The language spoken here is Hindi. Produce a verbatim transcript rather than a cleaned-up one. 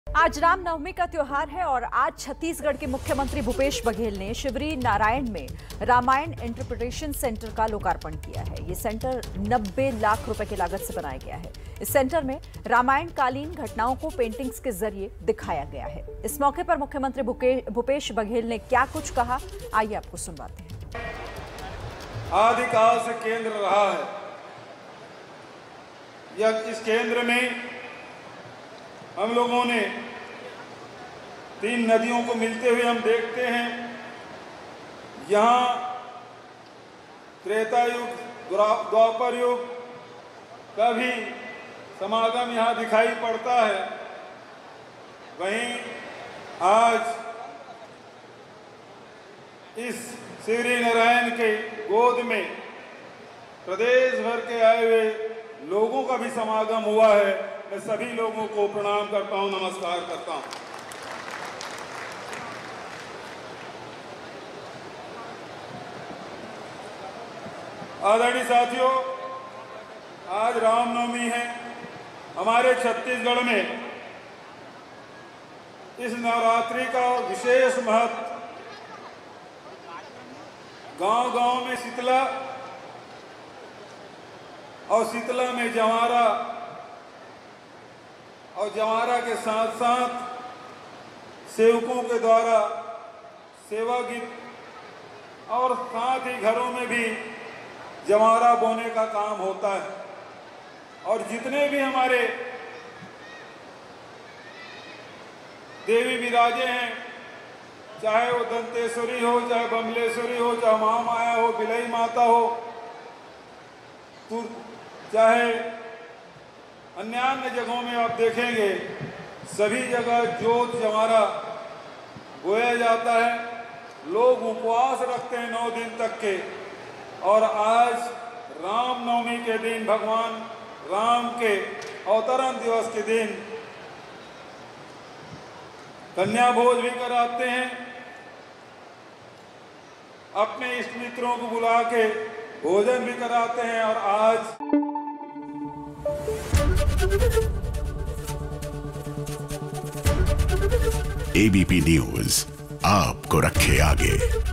आज रामनवमी का त्योहार है और आज छत्तीसगढ़ के मुख्यमंत्री भूपेश बघेल ने शिवरी नारायण में रामायण इंटरप्रिटेशन सेंटर का लोकार्पण किया है। ये सेंटर नब्बे लाख रुपए की लागत से बनाया गया है। इस सेंटर में रामायण कालीन घटनाओं को पेंटिंग्स के जरिए दिखाया गया है। इस मौके पर मुख्यमंत्री भूपेश बघेल ने क्या कुछ कहा, आइए आपको सुनवाते हैं। आदिकाल से केंद्र रहा है। यह इस केंद्र में हम लोगों ने तीन नदियों को मिलते हुए हम देखते हैं। यहाँ त्रेता युग, द्वापर युग का भी समागम यहाँ दिखाई पड़ता है। वहीं आज इस शिवरी नारायण के गोद में प्रदेश भर के आए हुए लोगों का भी समागम हुआ है। मैं सभी लोगों को प्रणाम करता हूं, नमस्कार करता हूं। आदरणीय साथियों, आज रामनवमी है। हमारे छत्तीसगढ़ में इस नवरात्रि का विशेष महत्व। गांव-गांव में शीतला और शीतला में जवारा और जवारा के साथ साथ सेवकों के द्वारा सेवा गीत और साथ ही घरों में भी जवारा बोने का काम होता है। और जितने भी हमारे देवी विराजे हैं, चाहे वो दंतेश्वरी हो, चाहे बमलेश्वरी हो, चाहे महामाया हो, बिलई माता हो, चाहे अन्य अन्य जगहों में आप देखेंगे, सभी जगह जोत जवारा बोया जाता है। लोग उपवास रखते हैं नौ दिन तक के। और आज रामनवमी के दिन, भगवान राम के अवतरण दिवस के दिन कन्या भोज भी कराते हैं। अपने इष्ट मित्रों को बुला के भोजन भी कराते हैं। और आज एबीपी न्यूज आपको रखे आगे।